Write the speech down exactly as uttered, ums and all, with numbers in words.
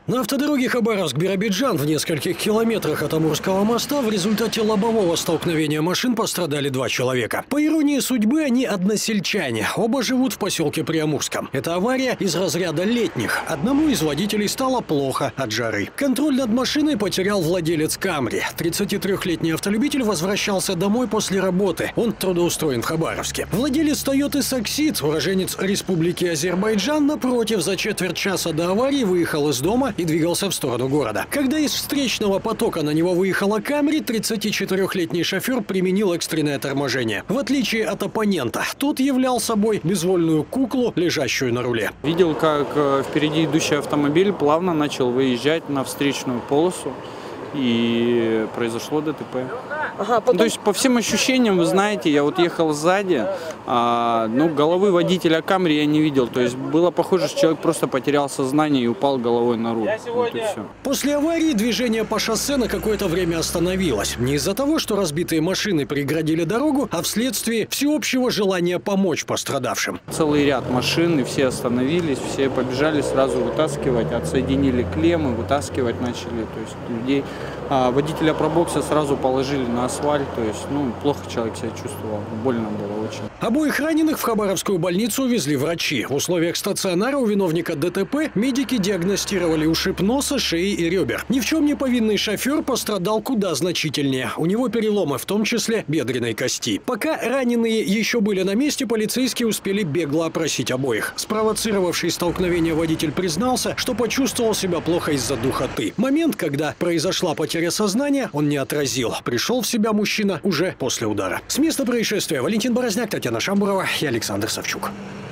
На автодороге Хабаровск-Биробиджан в нескольких километрах от Амурского моста в результате лобового столкновения машин пострадали два человека. По иронии судьбы, они односельчане. Оба живут в поселке Приамурском. Это авария из разряда летних. Одному из водителей стало плохо от жары. Контроль над машиной потерял владелец Камри. тридцатитрёхлетний автолюбитель возвращался домой после работы. Он трудоустроен в Хабаровске. Владелец Тойоты Саксид, уроженец Республики Азербайджан, напротив, за четверть часа до аварии выехал из дома и двигался в сторону города. Когда из встречного потока на него выехала Камри, тридцатичетырёхлетний шофер применил экстренное торможение. В отличие от оппонента, тот являл собой безвольную куклу, лежащую на руле. Видел, как впереди идущий автомобиль плавно начал выезжать на встречную полосу, и произошло ДТП. Ага, потом... То есть, по всем ощущениям, вы знаете, я вот ехал сзади, а, ну, головы водителя Камри я не видел. То есть, было похоже, что человек просто потерял сознание и упал головой на руль. Вот и все. После аварии движение по шоссе на какое-то время остановилось. Не из-за того, что разбитые машины преградили дорогу, а вследствие всеобщего желания помочь пострадавшим. Целый ряд машин, и все остановились, все побежали сразу вытаскивать, отсоединили клеммы, вытаскивать начали. То есть, людей... А водителя пробокса сразу положили на асфальт, то есть, ну, плохо человек себя чувствовал, больно было очень. Обоих раненых в Хабаровскую больницу увезли врачи. В условиях стационара у виновника ДТП медики диагностировали ушиб носа, шеи и ребер. Ни в чем не повинный шофер пострадал куда значительнее. У него переломы, в том числе бедренной кости. Пока раненые еще были на месте, полицейские успели бегло опросить обоих. Спровоцировавший столкновение водитель признался, что почувствовал себя плохо из-за духоты. Момент, когда произошла потеря сознания, он не отразил. Пришел в себя мужчина уже после удара. С места происшествия Валентин Борозняк, Татьяна Шамбурова и Александр Савчук.